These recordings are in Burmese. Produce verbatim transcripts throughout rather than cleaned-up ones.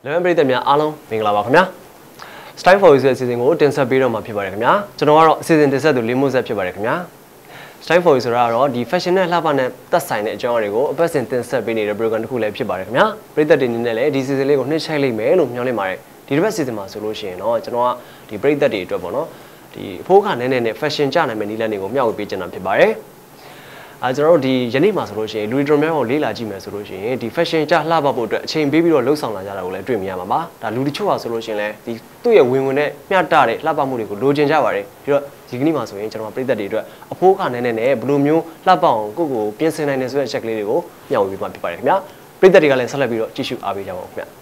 Eleven ပြည်သက်များအားလုံးမင်္ဂလာပါခင်ဗျာ Style for You ရဲ့အစီအစဉ်ကိုတင်ဆက်ပေးတော့မှာဖြစ်ပါတယ်ခင်ဗျာကျွန်တော်ကတော့အစီအစဉ်တင်ဆက်သူလေးမိုးဆက်ဖြစ်ပါတယ်ခင်ဗျာ Style for You ဆိုတာကတော့ဒီ fashion နဲ့လှပနဲ့သက်ဆိုင်တဲ့အကြောင်းအရာတွေကိုအပတ်စဉ်တင်ဆက်ပေးနေတဲ့ program တစ်ခုလည်းဖြစ်ပါတယ်ခင်ဗျာပြည်သက်တွေအနေနဲ့လည်းဒီ season လေးကိုနှိမ့်ချိုက်လိုက်မယ်လို့မျှော်လင့်ပါတယ်ဒီတစ်ပတ် season မှာဆိုလို့ရှိရင်တော့ကျွန်တော်ကဒီပြည်သက်တွေအတွက်ပေါ့နော်ဒီအဖိုးခါနဲနဲနဲ့ fashion ကြနိုင်မယ့်နည်းလမ်းတွေကိုမျှဝေပေးချင်တာဖြစ်ပါတယ်အဲကျွန်တော်တို့ဒီယနေ့မှာဆိုလို့ရှိရင်လူတွေတော်များများကိုလေးလာကြည့်မယ်ဆိုလို့ရှိရင်ဒီ fashion ကြလှပဖို့အတွက်အချိန်ပေးပြီးတော့လှုပ်ဆောင်လာကြတာကိုလည်းတွေ့မြင်ရမှာပါဒါလူတချို့ဟာဆိုလို့ရှိရင်လည်းဒီသူ့ရဲ့ဝင်ဝင်နဲ့မျှတတဲ့လှပမှုတွေကိုလိုချင်ကြပါတယ်ပြီးတော့ဒီကနေ့မှာဆိုရင်ကျွန်တော်ပြည်သက်တွေအတွက်အဖိုးခါနဲနဲနဲ့ဘယ်လိုမျိုးလှပအောင်ကိုယ့်ကိုပြင်ဆင်နိုင်နေဆိုတဲ့ check လေးတွေကိုမျှဝေပေးမှာဖြစ်ပါတယ်ခင်ဗျာပြည်သက်တွေကလည်းဆက်လက်ပြီးတော့ကြည့်ရှုအားပေးကြပါဦးခင်ဗျာ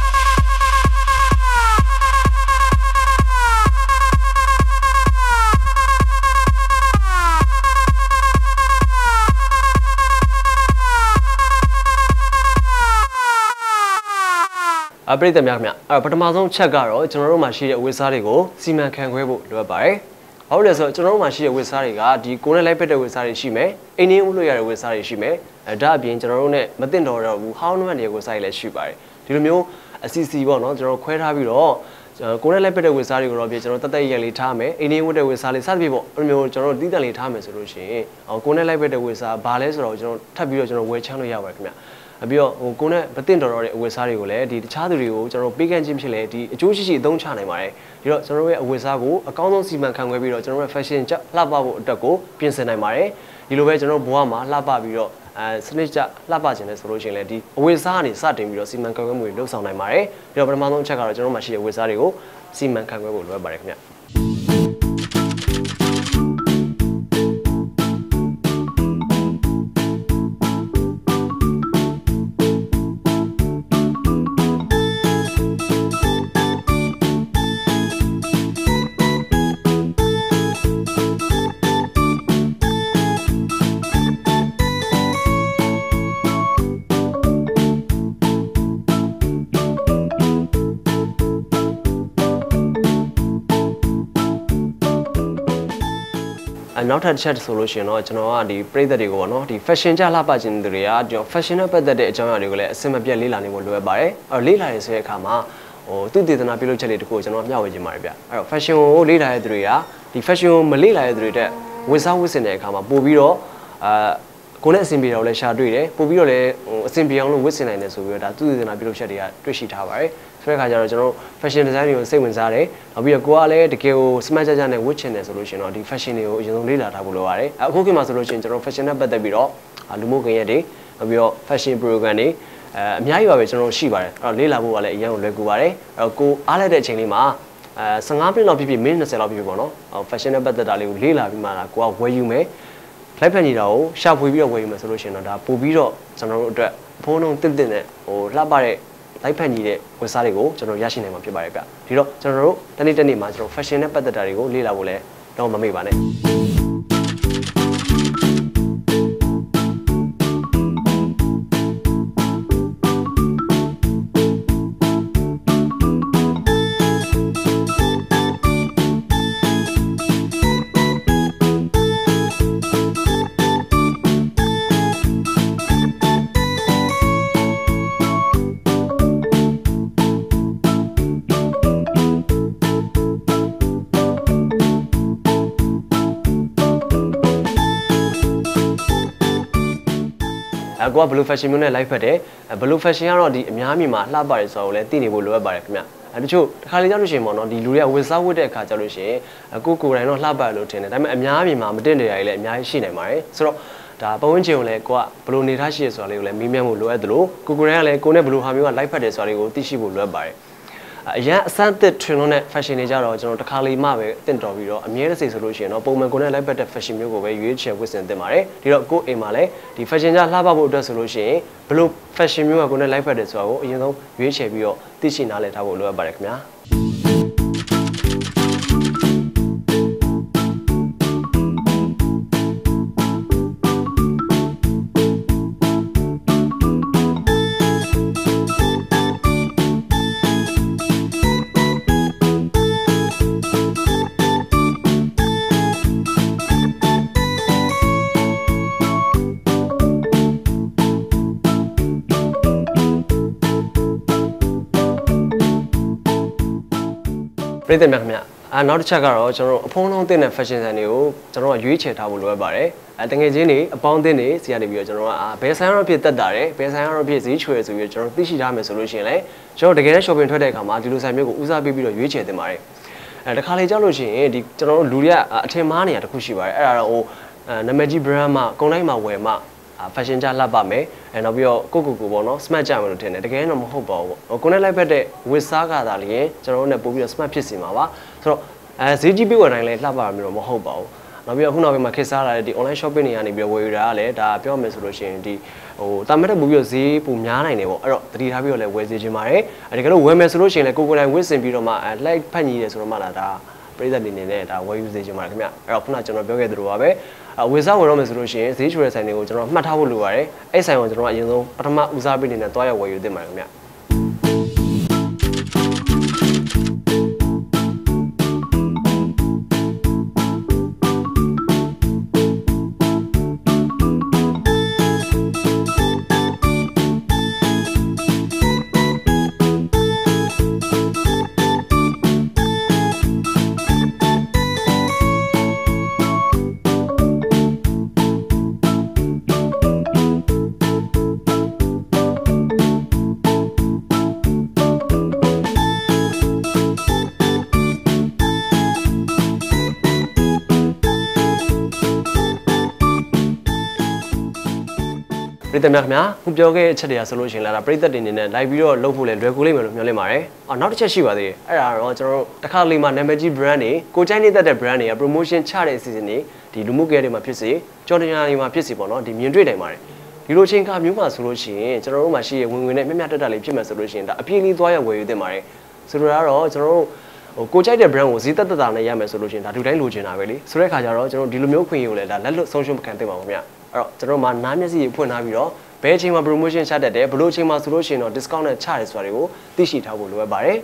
အပရိသတ်များခင်ဗျအဲ့ပထမဆုံးချက်ကတော့ကျွန်တော်တို့မှာရှိတဲ့ဝစ်စားတွေကိုစီမံခန့်ခွဲဖို့လိုအပ်ပါတယ်။ဘာလို့လဲဆိုတော့ကျွန်တော်တို့မှာရှိတဲ့ဝစ်စားတွေကဒီကိုယ်နဲ့လိုက်ဖက်တဲ့ဝစ်စားတွေရှိမယ်။အိမ်င်းဦးလို့ရတဲ့ဝစ်စားတွေရှိမယ်။အဲဒါအပြင်ကျွန်တော်တို့နဲ့မတင်တော်တော့ဘူးဟောင်းနှမနေတဲ့ဝစ်စားတွေလည်းရှိပါတယ်။ဒီလိုမျိုးအစီအစီပေါ့နော်ကျွန်တော်ခွဲထားပြီးတော့ကိုယ်နဲ့လိုက်ဖက်တဲ့ဝစ်စားတွေကိုတော့ပြင်ကျွန်တော်တတ်တရက်လေးထားမယ်။အိမ်င်းဦးတဲ့ဝစ်စားလေးစသဖြင့်ပေါ့အဲ့လိုမျိုးကျွန်တော်တို့တီးတန့်လေးထားမယ်ဆိုလို့ရှိရင်ကိုယ်နဲ့လိုက်ဖက်တဲ့ဝစ်စားဘာလဲဆိုတော့ကျွန်တော်ထပ်ပြီးတော့ကျွန်တော်ဝယ်ချမ်းလို့ရပါတယ်ခင်ဗျ။အပြီးတော့ဟိုကိုနဲ့မတင်တော်တော့တဲ့အဝတ်စားတွေကိုလည်းဒီတခြားသူတွေကိုကျွန်တော်ပေးကမ်းခြင်းဖြစ်လေဒီအကျိုးရှိရှိအသုံးချနိုင်ပါတယ်ဒီတော့ကျွန်တော်ရဲ့အဝတ်စားကိုအကောင်းဆုံးစီမံခန့်ခွဲပြီးတော့ကျွန်တော်ရဲ့ fashion ကြလှပဖို့အတွက်ကိုပြင်ဆင်နိုင်ပါတယ်ဒီလိုပဲကျွန်တော်ဘဝမှာလှပပြီးတော့အဲစနစ်ကြလှပခြင်းလဲဆိုလို့ရှိရင်လည်းဒီအဝတ်စားကနေစတင်ပြီးတော့စီမံခန့်ခွဲမှုတွေလုပ်ဆောင်နိုင်ပါတယ်ပြီးတော့ပထမဆုံးအချက်ကတော့ကျွန်တော်မှာရှိတဲ့ဝတ်စားတွေကိုစီမံခန့်ခွဲဖို့လိုအပ်ပါတယ်ခင်ဗျနောက်ထပ်တစ်ချက်ဆိုလို့ရှိရင်တော့ကျွန်တော်ကဒီပြည်သက်တွေကိုပေါ့နော်ဒီ fashion ကြလှပခြင်းတွေကကျွန်တော် fashion နဲ့ပတ်သက်တဲ့အကြောင်းအရာတွေကိုလည်းအစင်မပြတ်လေ့လာနေဖို့လိုအပ်ပါတယ်။အဲ့တော့လေ့လာရဆိုတဲ့အခါမှာဟိုသူတည်တနာပြုလုပ်ချက်လေးတခုကိုကျွန်တော်မျှဝေခြင်းပါတယ်ဗျ။အဲ့တော့ fashion ကိုလေ့လာရတဲ့သူတွေကဒီ fashion ကိုမလေ့လာရတဲ့သူတွေတက်ဝတ်စားဝတ်ဆင်တဲ့အခါမှာပို့ပြီးတော့အာကိုယ်နဲ့အဆင်ပြေတော့လည်းရှာတွေ့တယ်ပို့ပြီးတော့လည်းဟိုအဆင်ပြေအောင်လို့ဝတ်ဆင်နိုင်တယ်ဆိုပြီးတော့ဒါသူတည်တနာပြုလုပ်ချက်တွေကတွေ့ရှိထားပါတယ်။ဆိုတဲ့အခါကျတော့ကျွန်တော် fashion design တွေကိုစိတ်ဝင်စားတယ်နောက်ပြီးတော့ကိုကလည်းတကယ်ကို smart ကြကြနဲ့ဝတ်ချင်တယ်ဆိုလို့ရှိရင်တော့ဒီ fashion တွေကိုအရင်ဆုံးလေ့လာထားဖို့လိုပါတယ်အခုခေတ်မှာဆိုလို့ရှိရင်ကျွန်တော် fashion နဲ့ပတ်သက်ပြီးတော့လူမှုကွန်ရက်တွေနောက်ပြီးတော့ fashion program တွေအဲအများကြီးပါပဲကျွန်တော်ရှိပါတယ်အဲ့တော့လေ့လာဖို့ကလည်းအရင်ကလွယ်ကူပါတယ်အဲ့တော့ကိုအားလိုက်တဲ့အချိန်လေးမှာအဲfifteenမိနစ်လောက်ဖြစ်ဖြစ်မိနစ်twentyလောက်ဖြစ်ဖြစ်ပေါ့နော် fashion နဲ့ပတ်သက်တာလေးကိုလေ့လာပြီးမှလာကိုကဝယ်ယူမယ်လိုက်ဖက်နေတာကိုရှာဖွေပြီးတော့ဝယ်ယူမယ်ဆိုလို့ရှိရင်တော့ဒါပို့ပြီးတော့ကျွန်တော်တို့အတွက်ဖုန်းလုံးတစ်တစ်နဲ့ဟိုလှပတဲ့လိုက်ဖက်ညီတဲ့ဝတ်စားတွေကိုကျွန်တော်ရရှိနိုင်မှာဖြစ်ပါတယ်ဗျဒီတော့ကျွန်တော်တို့တနေ့တနေ့မှာကျွန်တော် fashion နဲ့ပတ်သက်တာတွေကိုလေ့လာဖို့လည်းတော့မမေ့ပါနဲ့အကွာ blue fashion မျိုးနဲ့ live ဖက်တယ် blue fashion ကတော့ဒီအများမြင်မှာလှပတယ်ဆိုတော့လည်းသိနေဖို့လိုအပ်ပါတယ်ခင်ဗျအဲတချို့တစ်ခါလေကြောက်လို့ရှိရင်ပေါ့နော်ဒီလူတွေကဝတ်စားဝတ်တဲ့အခါကြောက်လို့ရှိရင်ကိုကိုယ်တိုင်တော့လှပတယ်လို့ထင်တယ်ဒါပေမဲ့အများမြင်မှာမတင်တဲ့အရာတွေလည်းအများကြီးရှိနိုင်ပါတယ်ဆိုတော့ဒါပတ်ဝန်းကျင်ကိုလည်းကိုကဘလို့နေထားရှိရဆိုတာလေးကိုလည်းမေးမြန်းဖို့လိုအပ်တယ်လို့ကိုကိုယ်တိုင်ကလည်းကိုနဲ့ဘလို့ဟာမျိုးက live ဖက်တယ်ဆိုတာလေးကိုသိရှိဖို့လိုအပ်ပါတယ်အရန်အစမ်းသစ်ထွင်လို့နဲ့ fashion တွေကြတော့ကျွန်တော်တစ်ခါလေးမှပဲတင့်တော်ပြီးတော့အမြဲတစေဆိုလို့ရှိရင်တော့ပုံမှန်ကိုနဲ့ live ဖက်တဲ့ fashion မျိုးကိုပဲရွေးချယ်ဝတ်ဆင်သင့်ပါတယ်ဒီတော့ကိုယ်အိမ်မှာလည်းဒီ fashion ကြလှပဖို့အတွက်ဆိုလို့ရှိရင်ဘလို့ fashion မျိုးကကိုနဲ့ live ဖက်တယ်ဆိုတာကိုအရင်ဆုံးရွေးချယ်ပြီးတော့သိရှိနားလည်ထားဖို့လိုအပ်ပါတယ်ခင်ဗျာပြည်သက်များခင်ဗျအာနောက်တစ်ချက်ကတော့ကျွန်တော်အဖုံးလုံးတင်တဲ့ fashion ဆန်တွေကိုကျွန်တော်ကရွေးချယ်ထားဖို့လိုအပ်ပါတယ်အဲတကယ်ချင်းတွေအပေါင်းအသင်းတွေစီကနေပြီးတော့ကျွန်တော်ကဘယ်ဆိုင်ရောဖြစ်တက်တာတယ်ဘယ်ဆိုင်ရောဖြစ်ဈေးချွေဆိုပြီးတော့ကျွန်တော်သိရှိထားမယ်ဆိုလို့ရှိရင်လည်းကျွန်တော်တကယ်နဲ့ shopping ထွက်တဲ့အခါမှာဒီလိုဆိုင်မျိုးကိုဦးစားပေးပြီးတော့ရွေးချယ်တင်ပါတယ်အဲတခါလေကြောက်လို့ရှိရင်ဒီကျွန်တော်တို့လူတွေကအထင်မှားနေတာတစ်ခုရှိပါတယ်အဲ့ဒါတော့ဟိုနာမည်ကြီး brand မှာကုန်တိုင်းမှာဝယ်မှာ fashion ကြလှပမယ်အဲနောက်ပြီးတော့ကိုကိုကိုပေါ့နော် smart ကြမယ်လို့ထင်တယ်တကယ်တော့မဟုတ်ပါဘူးပေါ့ကိုနဲ့လိုက်ဖက်တဲ့ဝစ်စားကသာလျင်ကျွန်တော်တို့နဲ့ပို့ပြီးတော့ smart ဖြစ်စီမှာပါဆိုတော့အဲဈေးကြီးပြီးဝယ်တိုင်းလဲလှပတာမျိုးတော့မဟုတ်ပါဘူးနောက်ပြီးတော့ခုနောက်ပိုင်းမှာခေတ်စားလာတဲ့ဒီ online shopping တွေကနေပြီးတော့ဝယ်ယူတာကလည်းဒါပြောမယ်ဆိုလို့ရှိရင်ဒီဟိုတာမတ်တက်ပို့ပြီးတော့ဈေးပိုများနိုင်တယ်ပေါ့အဲ့တော့တတိထားပြီးတော့လည်းဝယ်စေချင်ပါတယ်အဲတကယ်လို့ဝယ်မယ်ဆိုလို့ရှိရင်လည်းကိုကိုတိုင်းဝစ်စင်ပြီးတော့မှ like ဖတ်ညီတယ်ဆိုတော့မှလာဒါပရိသတ်တွေနေနဲ့ဒါဝယ်ယူစေချင်ပါတယ်ခင်ဗျအဲ့တော့ခုနကျွန်တော်ပြောခဲ့သလိုပါပဲဝယ်စားဝယ်တော့မယ်ဆိုလို့ရှိရင်ဈေးချွေဆိုင်တွေကိုကျွန်တော်မှတ်ထားဖို့လိုပါတယ်အဲ့ဆိုင်ကိုကျွန်တော်အရင်ဆုံးပထမဦးစားပေးနေနဲ့တွားရဝယ်ယူသင့်ပါတယ်ခင်ဗျပြည်သက်များခင်ဗျာခုပြောခဲ့တဲ့အချက်တွေကဆိုလို့ရှိရင်လည်းဒါပြည်သက်တွေအနေနဲ့ live ပြီးတော့လုပ်ဖို့လည်းလွယ်ကူလိမ့်မယ်လို့မျှော်လင့်ပါတယ်။အော်နောက်တစ်ချက်ရှိပါသေးတယ်။အဲ့ဒါတော့ကျွန်တော်တို့တစ်ခါလေးမှာနာမည်ကြီး brand တွေကိုကြိုက်နေတဲ့ brand တွေက promotion ချတဲ့အစီအစဉ်တွေဒီလူမှုကွန်ရက်တွေမှာဖြစ်စေကြော်တရားတွေမှာဖြစ်စေပေါ့နော်ဒီမြင်တွေ့နိုင်ပါတယ်။ဒီလိုချိန်ခါမျိုးမှာဆိုလို့ရှိရင်ကျွန်တော်တို့မှာရှိရဝင်ဝင်နဲ့မျက်မျက်တက်တက်လေးဖြစ်မယ်ဆိုလို့ရှိရင်ဒါအပြည့်လေးသွားရဝယ်ယူသင့်ပါတယ်။ဆိုလိုတာကတော့ကျွန်တော်တို့ဟိုကိုကြိုက်တဲ့ brand ကိုဈေးတက်တက်တာနဲ့ရမယ်ဆိုလို့ရှိရင်ဒါလူတိုင်းလိုချင်တာပဲလေ။ဆိုတဲ့အခါကျတော့ကျွန်တော်ဒီလိုမျိုးခွင့်ရကိုလည်းဒါလက်လွတ်ဆုံးရှုံးမခံသင့်ပါဘူးခင်ဗျာ။အဲ့တော့ကျွန်တော်မှာနားမျက်စိတွေဖွင့်ထားပြီးတော့ဘယ်အချိန်မှာ promotion ချတတ်တယ်ဘယ်လိုအချိန်မှာဆိုလို့ရှိရင်တော့ discount နဲ့ချတယ်ဆိုတာတွေကိုသိရှိထားဖို့လိုအပ်ပါတယ်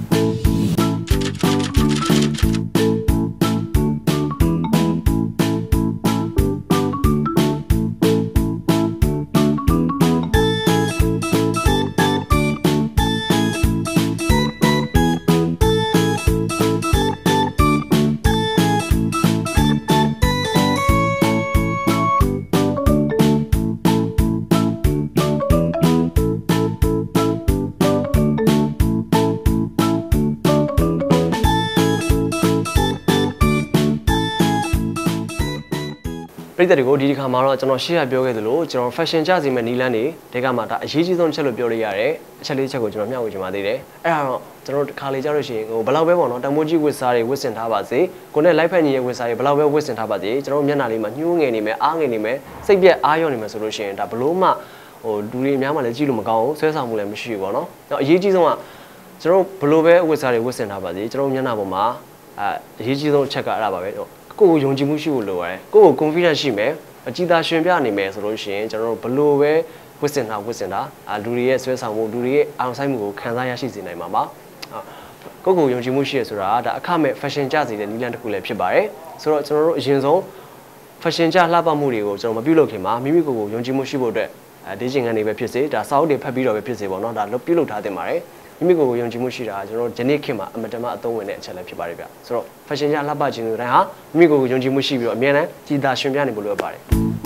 ပြည်သက်တွေကိုဒီတစ်ခါမှာတော့ကျွန်တော်ရှေ့ရပြောခဲ့သလိုကျွန်တော် fashion ကြစီမဲ့နီလန်းတွေဒီကမှာဒါအရေးကြီးဆုံးချက်လို့ပြောလို့ရတဲ့အချက်လေးချက်ကိုကျွန်တော်မျှဝေချင်ပါသေးတယ်အဲ့ဒါတော့ကျွန်တော်တစ်ခါလေးကြားလို့ရှိရင်ဟိုဘယ်လောက်ပဲပေါ့နော်တမိုးကြီးဝစ်စားတွေဝစ်စင်ထားပါစေကိုနဲ့ live ဖက်ညီရဲ့ဝစ်စားတွေဘယ်လောက်ပဲဝစ်စင်ထားပါစေကျွန်တော်မျက်နှာလေးမှာညှိုးငယ်နေမယ်အားငယ်နေမယ်စိတ်ပြက်အားရော့နေမယ်ဆိုလို့ရှိရင်ဒါဘလို့မှဟိုလူတွေအများမှလည်းကြည့်လို့မကောင်းဘူးဆွဲဆောင်မှုလည်းမရှိဘူးပေါ့နော်အရေးကြီးဆုံးကကျွန်တော်ဘလို့ပဲဝစ်စားတွေဝစ်စင်ထားပါစေကျွန်တော်မျက်နှာပေါ်မှာအဲအရေးကြီးဆုံးအချက်ကအဲ့ဒါပါပဲကိုယ့်ကိုယုံကြည်မှုရှိဖို့လိုပါတယ်ကိုယ့်ကို confidence ရှိမယ်အကြည်သာရှင်ပြနေမယ်ဆိုလို့ရှိရင်ကျွန်တော်တို့ဘလို့ပဲဝစ်စင်တာဝစ်စင်တာအာလူတွေရဲ့ဆွဲဆောင်မှုလူတွေရဲ့အောင်ဆိုင်မှုကိုခံစားရရှိစေနိုင်မှာပါကိုယ့်ကိုယုံကြည်မှုရှိရဆိုတာဒါအခမဲ့ fashion ကြစီတဲ့နည်းလမ်းတစ်ခုလည်းဖြစ်ပါတယ်ဆိုတော့ကျွန်တော်တို့အရင်ဆုံး fashion ကြလှပမှုတွေကိုကျွန်တော်မပြုလုပ်ခင်မှာမိမိကိုယ်ကိုယုံကြည်မှုရှိဖို့အတွက်ဒေးချင်ကန်တွေပဲဖြစ်စေဒါစာအုပ်တွေဖတ်ပြီးတော့ပဲဖြစ်စေပေါ့နော်ဒါပြုလုပ်ထားတင်ပါတယ်မိမိကိုယ်ကိုယုံကြည်မှုရှိတာကျွန်တော်ဒီနေ့ခေတ်မှာအမတမအသုံးဝင်တဲ့အချက်လည်းဖြစ်ပါတယ်ဗျဆိုတော့ fashion ကြလှပခြင်းတွေတိုင်းဟာမိမိကိုယ်ကိုယုံကြည်မှုရှိပြီးတော့အမြဲတမ်းကြည်သာရှင်ပြနေဖို့လိုအပ်ပါတယ်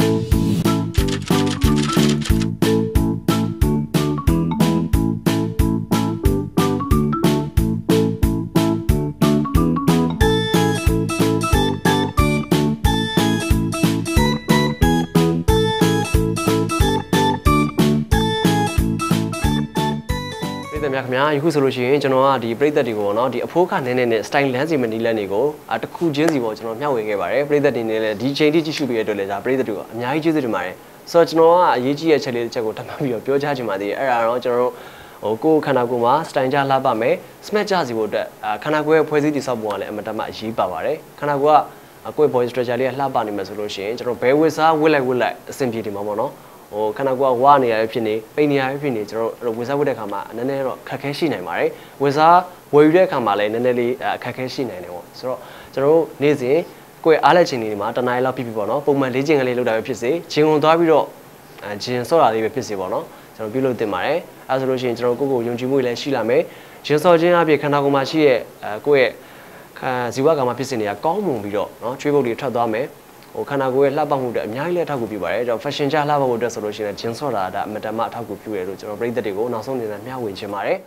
များခင်ဗျာယခုဆိုလို့ရှိရင်ကျွန်တော်ကဒီပရိသတ်တွေကိုပေါ့နော်ဒီအဖိုးခနဲနဲနဲ့ style လမ်းစီမနီလန်းတွေကိုအတစ်ခုချင်းစီပေါ့ကျွန်တော်မျှဝေခဲ့ပါတယ်ပရိသတ်တွေနဲ့လည်းဒီချိန်ထိကြည့်ရှုပေးရတဲ့အတွက်လည်းဒါပရိသတ်တွေကအများကြီးကျေးဇူးတင်ပါတယ်ဆိုတော့ကျွန်တော်ကအရေးကြီးတဲ့ချက်လေးတစ်ချက်ကိုထပ်မပြီးတော့ပြောချချင်ပါသေးတယ်အဲ့ဒါတော့ကျွန်တော်တို့ဟိုကိုယ်ခန္ဓာကိုယ်မှာ style ကြလှပမယ် smart ကြစီဖို့အတွက်ခန္ဓာကိုယ်ရဲ့ဖွဲ့စည်းတည်ဆောက်ပုံကလည်းအမတမအရေးပါပါတယ်ခန္ဓာကိုယ်ကကိုယ် body structure လေးကလှပနေမယ်ဆိုလို့ရှိရင်ကျွန်တော်ဘယ်ဝစ်စားဝစ်လိုက်ဝစ်လိုက်အဆင်ပြေတယ်မှာပေါ့နော်ဟိုခန္ဓာကိုယ်ကဝါနေရဖြစ်နေပိန်နေရဖြစ်နေကျွန်တော်ဝစ်စားဝစ်တဲ့ခါမှာနည်းနည်းတော့ခက်ခဲရှိနိုင်ပါတယ်ဝစ်စားဝယ်ယူတဲ့ခါမှာလည်းနည်းနည်းလေးအခက်ခဲရှိနိုင်တယ်ပေါ့ဆိုတော့ကျွန်တော်တို့နေ့စဉ်ကိုယ်အားလက်ချိန်တွေမှာတနားရီလောက်ပြပြပေါ့နော်ပုံမှန်လေ့ကျင့်ကလေးလုပ်တာပဲဖြစ်စေဂျင်ဝင်သွားပြီးတော့ဂျင်ဆော့တာလေးပဲဖြစ်စေပေါ့နော်ကျွန်တော်ပြုလုပ်တင်ပါတယ်အဲဆိုလို့ရှိရင်ကျွန်တော်ကိုယ့်ကိုယုံကြည်မှုလည်းရှိလာမယ်ဂျင်ဆော့ခြင်းအပြင်ခန္ဓာကိုယ်မှာရှိရဲ့အဲကိုယ့်ရဲ့ဇီဝကမ္မဖြစ်စဉ်တွေကကောင်းမွန်ပြီးတော့เนาะကျွေးပုတ်တွေထွက်သွားမယ်ဟိုခန္ဓာကိုယ်ရဲ့လှပမှုတွေအများကြီးလည်းထောက်ကူပြုပါတယ်ကျွန်တော် fashion ကြလှပဖို့အတွက်ဆိုလို့ရှိရင်ဂျင်းဆော့တာဒါအမတမထောက်ကူပြုရလို့ကျွန်တော်ပရိသတ်တွေကိုနောက်ဆုံးအနေနဲ့မျှဝေချင်ပါတယ်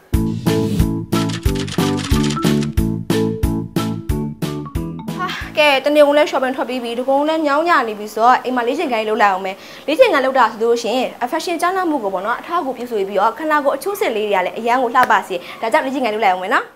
ကဲတနေ့ကလည်း shopping ထွက်ပြီးပြီဒီကုန်းလည်းညောင်းညနေပြီဆိုတော့အိမ်မှာလေးချင်ကိုင်းလောက်လိုက်အောင်မယ်လေးချင်ကိုင်းလောက်တာဆိုလို့ရှိရင် fashion ကျန်းမာမှုကိုပေါ့နော်အထောက်အကူပြုဆိုပြီးတော့ခန္ဓာကိုယ်အချိုးစစ်လေးတွေကလည်းအရန်ကိုလှပစေဒါကြောင့်လေးချင်ကိုင်းလောက်လိုက်အောင်မယ်နော်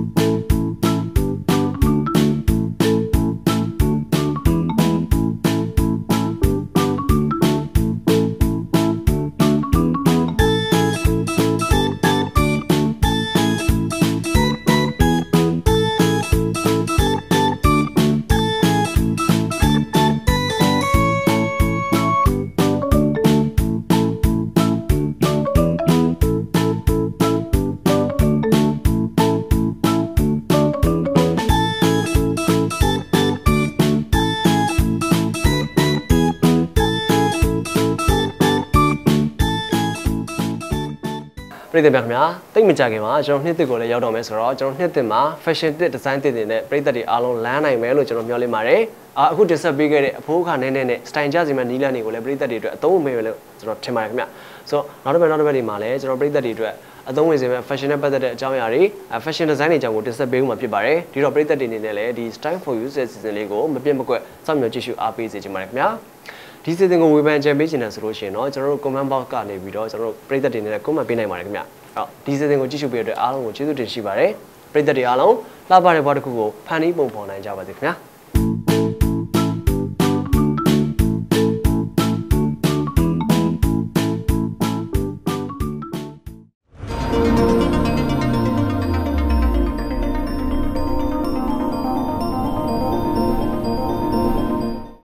ပြည်သူများခင်ဗျာတိတ်မကြခင်မှာကျွန်တော်နှစ်သစ်ကိုလည်းရောက်တော့မယ်ဆိုတော့ကျွန်တော်နှစ်သစ်မှာ fashion တစ် design တစ်တွေနဲ့ပြည်သက်တွေအားလုံးလမ်းနိုင်မယ်လို့ကျွန်တော်မျှော်လင့်ပါတယ်အခုတင်ဆက်ပေးခဲ့တဲ့အဖိုးအခါနဲနဲနဲ့ style ကြစီမဲ့နီးလန်းတွေကိုလည်းပြည်သက်တွေအတွက်အသုံးဝင်မယ်လို့ကျွန်တော်ထင်ပါတယ်ခင်ဗျဆိုတော့နောက်တစ်ပတ်နောက်တစ်ပတ်ဒီမှာလည်းကျွန်တော်ပြည်သက်တွေအတွက်အသုံးဝင်စေမဲ့ fashion နဲ့ပတ်သက်တဲ့အကြောင်းအရာတွေ fashion design တွေအကြောင်းကိုတင်ဆက်ပေးဦးမှာဖြစ်ပါတယ်ဒီတော့ပြည်သက်တွေအနေနဲ့လည်းဒီ style for you ရဲ့ season လေးကိုမပြတ်မကွက်စောင့်မျှော်ကြည့်ရှုအားပေးစေချင်ပါတယ်ခင်ဗျာဒီစီစဉ်ကိုဝေဖန်ကြံပေးချင်တယ်ဆိုလို့ရှိရင်တော့ကျွန်တော်တို့ comment box ကနေပြီးတော့ကျွန်တော်တို့ပြည်သက်တွေနဲ့ comment ပေးနိုင်ပါတယ်ခင်ဗျဟုတ်ဒီစီစဉ်ကိုကြည့်ရှုပေးတဲ့အတွက်အားလုံးကိုကျေးဇူးတင်ရှိပါတယ်ပြည်သက်တွေအားလုံးလှပတဲ့ဘဝတစ်ခုကိုဖန်တီးပုံဖော်နိုင်ကြပါစေခင်ဗျာ